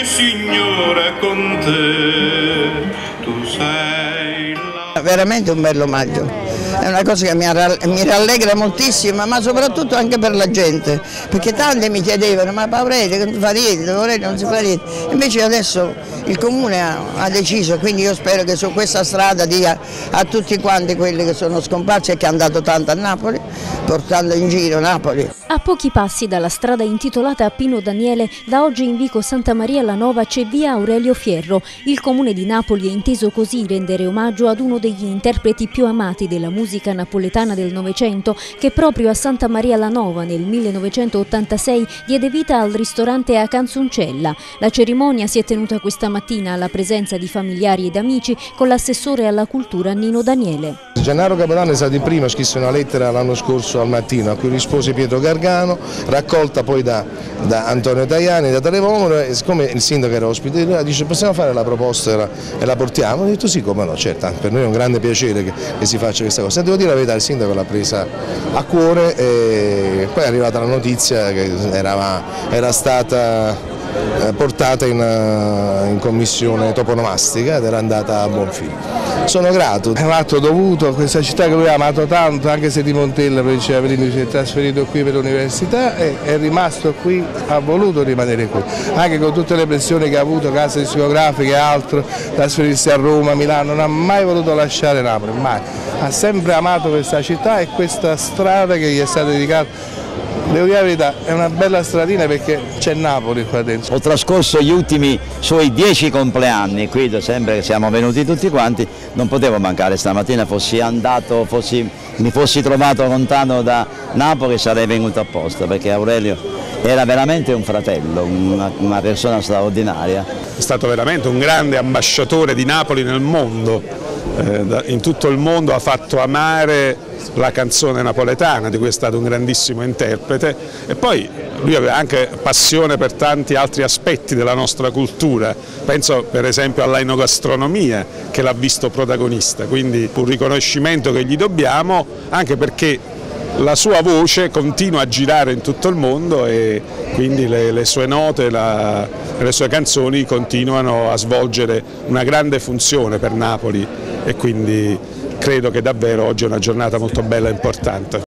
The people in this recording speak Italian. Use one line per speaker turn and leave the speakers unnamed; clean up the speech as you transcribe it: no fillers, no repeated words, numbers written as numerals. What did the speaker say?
Signore, con te tu sei la...
Veramente un bello omaggio. È una cosa che mi rallegra moltissimo, ma soprattutto anche per la gente, perché tanti mi chiedevano: ma Paurelli non si fa niente, Paurelli non si fa niente. Invece adesso il Comune ha deciso, quindi io spero che su questa strada dia a tutti quanti quelli che sono scomparsi e che hanno dato tanto a Napoli, portando in giro Napoli.
A pochi passi dalla strada intitolata a Pino Daniele, da oggi in vico Santa Maria la Nova c'è via Aurelio Fierro. Il Comune di Napoli è inteso così rendere omaggio ad uno degli interpreti più amati della musica napoletana del Novecento, che proprio a Santa Maria la Nova nel 1986 diede vita al ristorante A Canzoncella. La cerimonia si è tenuta questa mattina alla presenza di familiari ed amici con l'assessore alla cultura Nino Daniele.
Gennaro Capodanno è stato il primo, scrisse una lettera l'anno scorso al mattino a cui rispose Pietro Gargano, raccolta poi da Antonio Tajani, da Televomero, e siccome il sindaco era ospite, dice: possiamo fare la proposta e la portiamo? Ho detto sì, come no, certo, per noi è un grande piacere che si faccia questa cosa. Devo dire la verità, il sindaco l'ha presa a cuore e poi è arrivata la notizia che era stata portata in commissione toponomastica ed era andata a buon fine. Sono grato, è un atto dovuto a questa città che lui ha amato tanto, anche se di Montella, provincia di Avellino, si è trasferito qui per l'università e è rimasto qui, ha voluto rimanere qui, anche con tutte le pressioni che ha avuto, case discografiche e altro, trasferirsi a Roma, Milano, non ha mai voluto lasciare Napoli, mai. Ha sempre amato questa città e questa strada che gli è stata dedicata. Devo dire la verità, è una bella stradina perché c'è Napoli qua dentro.
Ho trascorso gli ultimi suoi 10 compleanni qui, sempre che siamo venuti tutti quanti, non potevo mancare stamattina, mi fossi trovato lontano da Napoli sarei venuto apposta, perché Aurelio era veramente un fratello, una persona straordinaria.
È stato veramente un grande ambasciatore di Napoli nel mondo. In tutto il mondo ha fatto amare la canzone napoletana, di cui è stato un grandissimo interprete, e poi lui aveva anche passione per tanti altri aspetti della nostra cultura, penso per esempio all'enogastronomia che l'ha visto protagonista, quindi un riconoscimento che gli dobbiamo, anche perché la sua voce continua a girare in tutto il mondo e quindi le sue note, le sue canzoni continuano a svolgere una grande funzione per Napoli e quindi credo che davvero oggi è una giornata molto bella e importante.